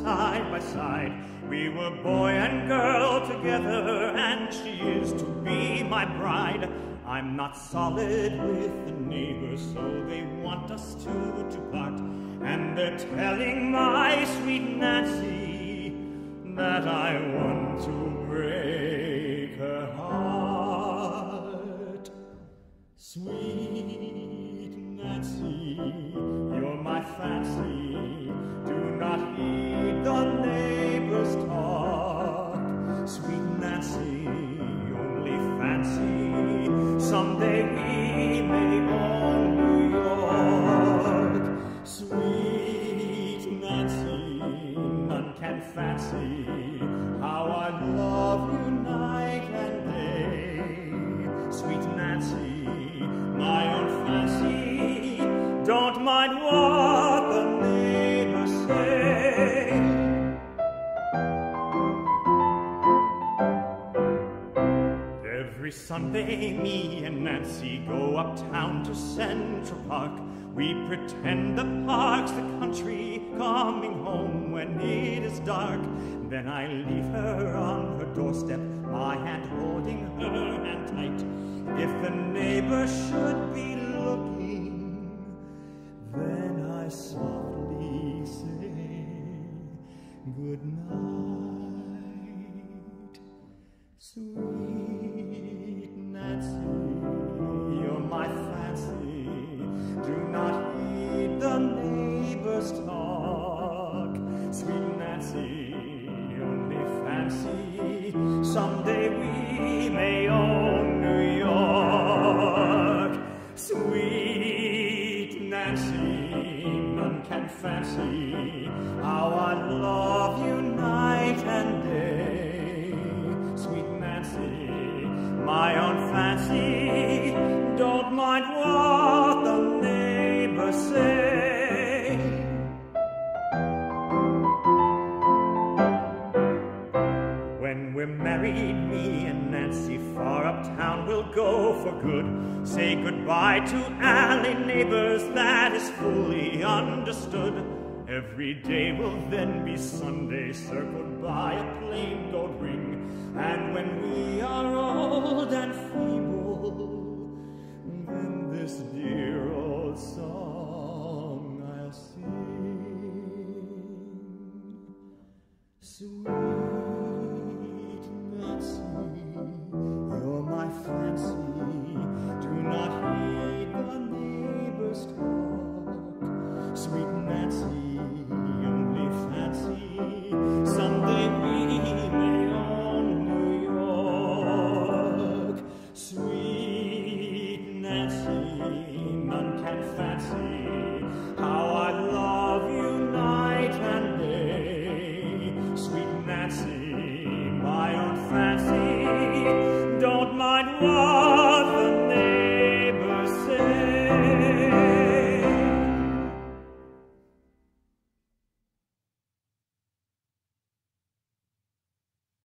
side by side. We were boy and girl together, and she is to be my bride. I'm not solid with the neighbors, so they want us to part. And they're telling my sweet Nancy that I want to break her heart. Sweet Nancy, you're my fancy. Do not heed the neighbors' talk. Sweet Nancy, only fancy. Someday we may own New York. Sweet Nancy, none can fancy how I love you night and day. Sweet Nancy, my own fancy, don't mind what the neighbors say. Every Sunday, me and Nancy go uptown to Central Park. We pretend the park's the country, coming home when it is dark. Then I leave her on her doorstep, my hand holding her hand tight. If the neighbor should be looking, then I softly say good night. Sweet Nancy, you're my fancy. Do not heed the neighbors' talk. Sweet Nancy, only fancy. Someday we may own New York. Sweet Nancy, none can fancy how I love you night and day. Sweet Nancy, my own fancy, don't mind what the neighbors say. When we're married, me and Nancy, far uptown we'll go for good. Say goodbye to alley neighbors, that is fully understood. Every day will then be Sunday, circled by a plain gold ring. And when we are old and feeble, then this dear old song I'll sing. Sweet Nancy, you're my fancy. Do not heed the neighbors' talk. Sweet Nancy, only fancy. Someday we may own New York. Sweet Nancy, none can fancy how I love you night and day. Sweet Nancy, my own fancy, don't mind what